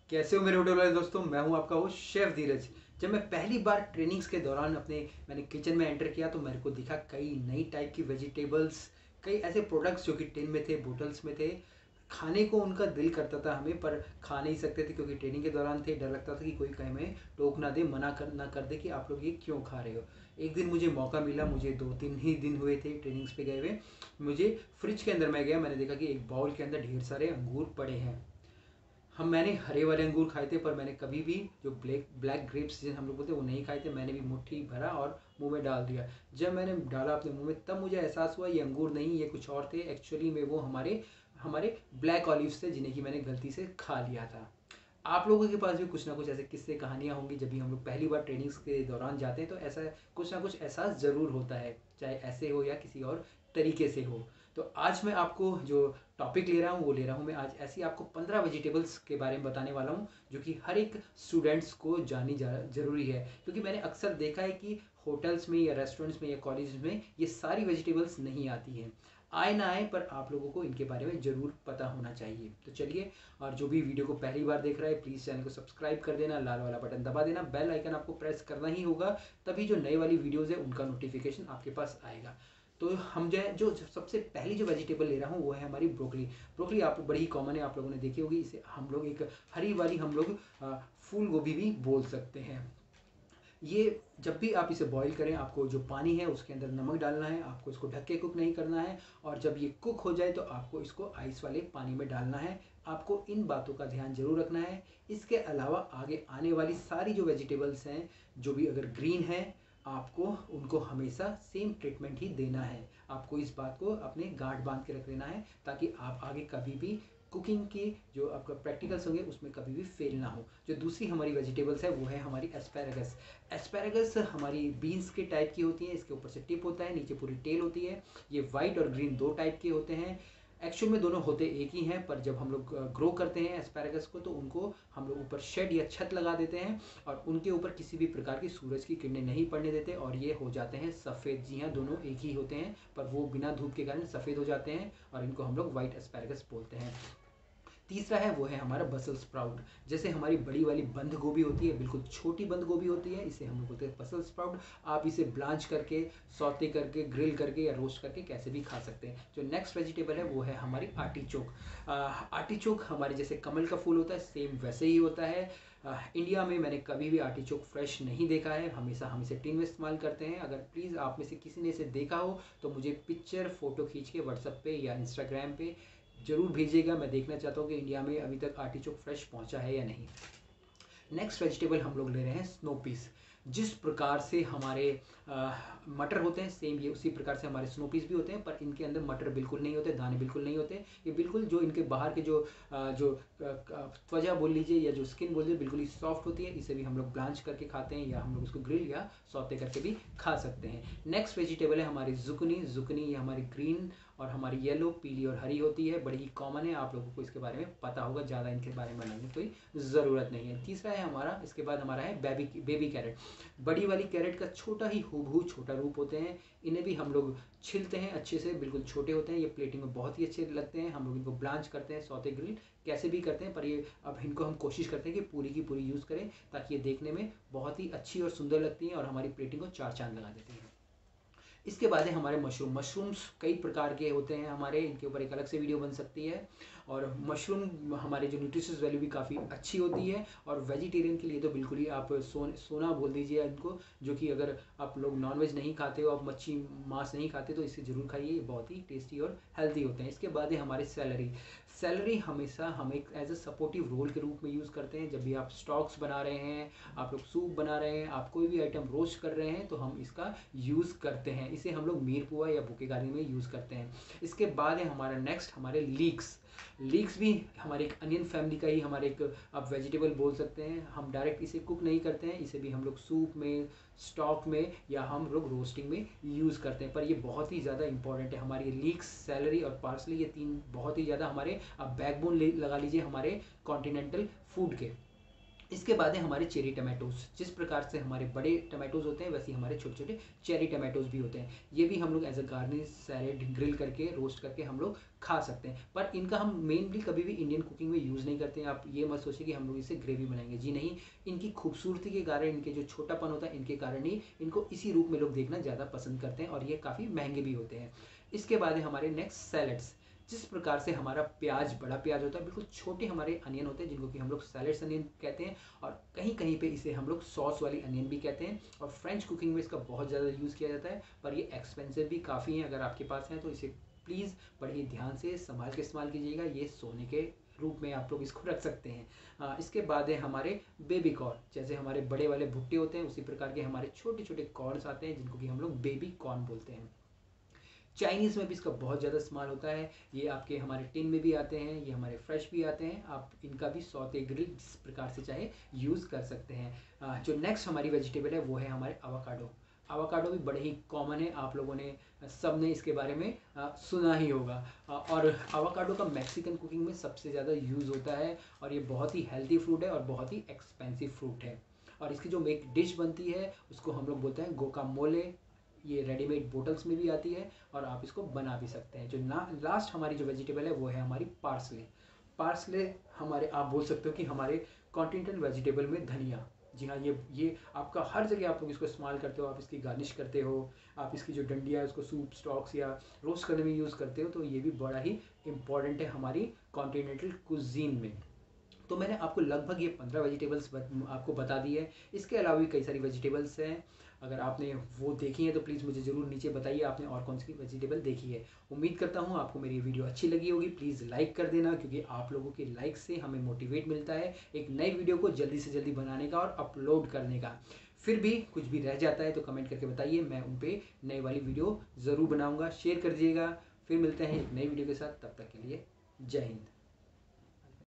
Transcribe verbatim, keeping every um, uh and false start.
कैसे हो मेरे होटल वाले दोस्तों। मैं हूं आपका होस्ट शेफ धीरज। जब मैं पहली बार ट्रेनिंग्स के दौरान अपने मैंने किचन में एंटर किया तो मेरे को दिखा कई नई टाइप की वेजिटेबल्स, कई ऐसे प्रोडक्ट्स जो कि टिन में थे, बोटल्स में थे। खाने को उनका दिल करता था हमें, पर खा नहीं सकते थे क्योंकि ट्रेनिंग के दौरान थे। डर लगता था कि कोई कहीं में टोक ना दे, मना कर ना कर दे कि आप लोग ये क्यों खा रहे हो। एक दिन मुझे मौका मिला, मुझे दो तीन ही दिन हुए थे ट्रेनिंग्स पे गए हुए। मुझे फ्रिज के अंदर मैं गया, मैंने देखा कि एक बाउल के अंदर ढेर सारे अंगूर पड़े हैं। हम मैंने हरे वाले अंगूर खाए थे, पर मैंने कभी भी जो ब्लैक ब्लैक ग्रेप्स जिसे हम लोग बोलते हैं वो नहीं खाए थे। मैंने भी मुट्ठी भरा और मुंह में डाल दिया। जब मैंने डाला अपने मुंह में तब मुझे एहसास हुआ ये अंगूर नहीं, ये कुछ और थे। एक्चुअली में वो हमारे हमारे ब्लैक ऑलिव्स थे जिन्हें कि मैंने गलती से खा लिया था। आप लोगों के पास भी कुछ ना कुछ ऐसे किस्से कहानियाँ होंगी। जब भी हम लोग पहली बार ट्रेनिंग्स के दौरान जाते हैं तो ऐसा कुछ ना कुछ एहसास ज़रूर होता है, चाहे ऐसे हो या किसी और तरीके से हो। तो आज मैं आपको जो टॉपिक ले रहा हूँ वो ले रहा हूँ मैं आज ऐसी आपको पंद्रह वेजिटेबल्स के बारे में बताने वाला हूँ जो कि हर एक स्टूडेंट्स को जानी जा जरूरी है। क्योंकि मैंने अक्सर देखा है कि होटल्स में या रेस्टोरेंट्स में या कॉलेज में ये सारी वेजिटेबल्स नहीं आती हैं। आए ना आए, पर आप लोगों को इनके बारे में ज़रूर पता होना चाहिए। तो चलिए, और जो भी वीडियो को पहली बार देख रहा है प्लीज़ चैनल को सब्सक्राइब कर देना, लाल वाला बटन दबा देना, बेल आइकन आपको प्रेस करना ही होगा, तभी जो नई वाली वीडियोज़ है उनका नोटिफिकेशन आपके पास आएगा। तो हम जो है जो सबसे पहली जो वेजिटेबल ले रहा हूँ वो है हमारी ब्रोकली। ब्रोकली आप बड़ी ही कॉमन है, आप लोगों ने देखी होगी। इसे हम लोग एक हरी वाली हम लोग फूल गोभी भी बोल सकते हैं। ये जब भी आप इसे बॉईल करें, आपको जो पानी है उसके अंदर नमक डालना है, आपको इसको ढक के कुक नहीं करना है। और जब ये कुक हो जाए तो आपको इसको आइस वाले पानी में डालना है। आपको इन बातों का ध्यान जरूर रखना है। इसके अलावा आगे आने वाली सारी जो वेजिटेबल्स हैं, जो भी अगर ग्रीन है, आपको उनको हमेशा सेम ट्रीटमेंट ही देना है। आपको इस बात को अपने गांठ बांध के रख लेना है ताकि आप आगे कभी भी कुकिंग की जो आपका प्रैक्टिकल्स होंगे उसमें कभी भी फेल ना हो। जो दूसरी हमारी वेजिटेबल्स है वो है हमारी एस्पैरागस। एस्पैरागस हमारी बीन्स के टाइप की होती है। इसके ऊपर से टिप होता है, नीचे पूरी टेल होती है। ये वाइट और ग्रीन दो टाइप के होते हैं। एक्चुअल में दोनों होते एक ही हैं, पर जब हम लोग ग्रो करते हैं एस्पैरागस को तो उनको हम लोग ऊपर शेड या छत लगा देते हैं और उनके ऊपर किसी भी प्रकार की सूरज की किरणें नहीं पड़ने देते और ये हो जाते हैं सफ़ेद। जी हाँ, दोनों एक ही होते हैं, पर वो बिना धूप के कारण सफ़ेद हो जाते हैं और इनको हम लोग वाइट एस्पैरागस बोलते हैं। तीसरा है वो है हमारा बसल स्प्राउट। जैसे हमारी बड़ी वाली बंद गोभी होती है, बिल्कुल छोटी बंद गोभी होती है, इसे हम लोग बोलते हैं बसल स्प्राउट। आप इसे ब्लांच करके, सौते करके, ग्रिल करके या रोस्ट करके कैसे भी खा सकते हैं। जो नेक्स्ट वेजिटेबल है वो है हमारी आर्टिचोक। आर्टिचोक हमारे जैसे कमल का फूल होता है, सेम वैसे ही होता है। आ, इंडिया में मैंने कभी भी आर्टिचोक फ्रेश नहीं देखा है, हमेशा हम इसे टिन में इस्तेमाल करते हैं। अगर प्लीज़ आप में से किसी ने इसे देखा हो तो मुझे पिक्चर फ़ोटो खींच के व्हाट्सएप पे या इंस्टाग्राम पे ज़रूर भेजिएगा। मैं देखना चाहता हूँ कि इंडिया में अभी तक आर्टिचोक फ्रेश पहुँचा है या नहीं। नेक्स्ट वेजिटेबल हम लोग ले रहे हैं स्नो पीस। जिस प्रकार से हमारे आ, मटर होते हैं, सेम ये उसी प्रकार से हमारे स्नो पीस भी होते हैं, पर इनके अंदर मटर बिल्कुल नहीं होते, दाने बिल्कुल नहीं होते। ये बिल्कुल जो इनके बाहर के जो आ, जो त्वचा बोल लीजिए या जो स्किन बोल लीजिए बिल्कुल ही सॉफ्ट होती है। इसे भी हम लोग ब्लांच करके खाते हैं या हम लोग इसको ग्रिल या सौते करके भी खा सकते हैं। नेक्स्ट वेजिटेबल है हमारी जुकनी। जुकनी ये हमारी ग्रीन और हमारी येलो, पीली और हरी होती है, बड़ी ही कॉमन है, आप लोगों को इसके बारे में पता होगा, ज़्यादा इनके बारे में बनाने की कोई ज़रूरत नहीं है। तीसरा है हमारा, इसके बाद हमारा है बेबी बेबी कैरेट। बड़ी वाली कैरेट का छोटा ही हूबहू छोटा रूप होते हैं। इन्हें भी हम लोग छिलते हैं अच्छे से, बिल्कुल छोटे होते हैं। ये प्लेटिंग में बहुत ही अच्छे लगते हैं। हम लोग इनको ब्लांच करते हैं, सौते ग्रिल कैसे भी करते हैं, पर ये अब इनको हम कोशिश करते हैं कि पूरी की पूरी यूज़ करें ताकि ये देखने में बहुत ही अच्छी और सुंदर लगती हैं और हमारी प्लेटिंग को चार चांद लगा देती हैं। इसके बाद है हमारे मशरूम। मशरूम्स कई प्रकार के होते हैं हमारे, इनके ऊपर एक अलग से वीडियो बन सकती है। और मशरूम हमारे जो न्यूट्रिशंस वैल्यू भी काफ़ी अच्छी होती है और वेजिटेरियन के लिए तो बिल्कुल ही आप सो सोना बोल दीजिए इनको। जो कि अगर आप लोग नॉनवेज नहीं खाते हो, आप मच्छी मांस नहीं खाते तो इसे ज़रूर खाइए, ये बहुत ही टेस्टी और हेल्दी होते हैं। इसके बाद है हमारे सैलरी। सैलरी हमेशा हम एक एज अ सपोर्टिव रोल के रूप में यूज़ करते हैं। जब भी आप स्टॉक्स बना रहे हैं, आप लोग सूप बना रहे हैं, आप कोई भी आइटम रोस्ट कर रहे हैं तो हम इसका यूज़ करते हैं। इसे हम लोग मीर पुआ या बुके गारी में यूज़ करते हैं। इसके बाद है हमारा नेक्स्ट हमारे लीक्स। लीक्स भी हमारे एक अनियन फैमिली का ही हमारे एक आप वेजिटेबल बोल सकते हैं। हम डायरेक्ट इसे कुक नहीं करते हैं, इसे भी हम लोग सूप में, स्टॉक में या हम लोग रोस्टिंग में यूज़ करते हैं। पर ये बहुत ही ज़्यादा इंपॉर्टेंट है। हमारी लीक्स, सैलरी और पार्सली, ये तीन बहुत ही ज़्यादा हमारे आप बैकबोन लगा लीजिए हमारे कॉन्टिनेंटल फूड के। इसके बाद है हमारे चेरी टमाटोज़। जिस प्रकार से हमारे बड़े टमाटोज़ होते हैं वैसे ही हमारे छोटे छोटे चेरी टमाटोज़ भी होते हैं। ये भी हम लोग as a garnish salad grill करके रोस्ट करके हम लोग खा सकते हैं। पर इनका हम मेनली कभी भी इंडियन कुकिंग में यूज़ नहीं करते हैं। आप ये मत सोचिए कि हम लोग इसे ग्रेवी बनाएंगे, जी नहीं। इनकी खूबसूरती के कारण, इनके जो छोटापन होता है इनके कारण ही इनको इसी रूप में लोग देखना ज़्यादा पसंद करते हैं, और ये काफ़ी महंगे भी होते हैं। इसके बाद है हमारे नेक्स्ट सैलड्स। जिस प्रकार से हमारा प्याज, बड़ा प्याज होता है, बिल्कुल छोटे हमारे अनियन होते हैं जिनको कि हम लोग सैलड्स अनियन कहते हैं, और कहीं कहीं पे इसे हम लोग सॉस वाली अनियन भी कहते हैं। और फ्रेंच कुकिंग में इसका बहुत ज़्यादा यूज़ किया जाता है, पर ये एक्सपेंसिव भी काफ़ी है। अगर आपके पास है तो इसे प्लीज़ बड़े ही ध्यान से संभाल के इस्तेमाल कीजिएगा। ये सोने के रूप में आप लोग इसको रख सकते हैं। आ, इसके बाद है हमारे बेबी कॉर्न। जैसे हमारे बड़े वाले भुट्टे होते हैं उसी प्रकार के हमारे छोटे छोटे कॉर्न्स आते हैं जिनको कि हम लोग बेबी कॉर्न बोलते हैं। चाइनीज़ में भी इसका बहुत ज़्यादा इस्तेमाल होता है। ये आपके हमारे टिन में भी आते हैं, ये हमारे फ्रेश भी आते हैं। आप इनका भी सौते ग्रिल जिस प्रकार से चाहे यूज़ कर सकते हैं। जो नेक्स्ट हमारी वेजिटेबल है वो है हमारे अवाकाडो। अवाकाडो भी बड़े ही कॉमन है, आप लोगों ने सब ने इसके बारे में आ, सुना ही होगा। आ, और अवाकाडो का मैक्सिकन कुकिंग में सबसे ज़्यादा यूज़ होता है, और ये बहुत ही हेल्दी फ्रूट है और बहुत ही एक्सपेंसिव फ्रूट है। और इसकी जो एक डिश बनती है उसको हम लोग बोलते हैं गोकामोले। ये रेडीमेड बोटल्स में भी आती है और आप इसको बना भी सकते हैं। जो ना लास्ट हमारी जो वेजिटेबल है वो है हमारी पार्सले। पार्सले हमारे, आप बोल सकते हो कि हमारे कॉन्टिनेंटल वेजिटेबल में धनिया। जी हाँ, ये ये आपका हर जगह आप लोग इसको इस्तेमाल करते हो। आप इसकी गार्निश करते हो, आप इसकी जो डंडिया है उसको सूप स्टॉक्स या रोस्ट करने में यूज़ करते हो। तो ये भी बड़ा ही इम्पॉर्टेंट है हमारी कॉन्टिनेंटल कुजीन में। तो मैंने आपको लगभग ये पंद्रह वेजिटेबल्स आपको बता दी है। इसके अलावा भी कई सारी वेजिटेबल्स हैं, अगर आपने वो देखी है तो प्लीज़ मुझे ज़रूर नीचे बताइए आपने और कौन सी वेजिटेबल देखी है। उम्मीद करता हूँ आपको मेरी वीडियो अच्छी लगी होगी। प्लीज़ लाइक कर देना, क्योंकि आप लोगों के लाइक से हमें मोटिवेट मिलता है एक नई वीडियो को जल्दी से जल्दी बनाने का और अपलोड करने का। फिर भी कुछ भी रह जाता है तो कमेंट करके बताइए, मैं उन पर नई वाली वीडियो ज़रूर बनाऊँगा। शेयर कर दीजिएगा। फिर मिलते हैं एक नई वीडियो के साथ, तब तक के लिए जय हिंद।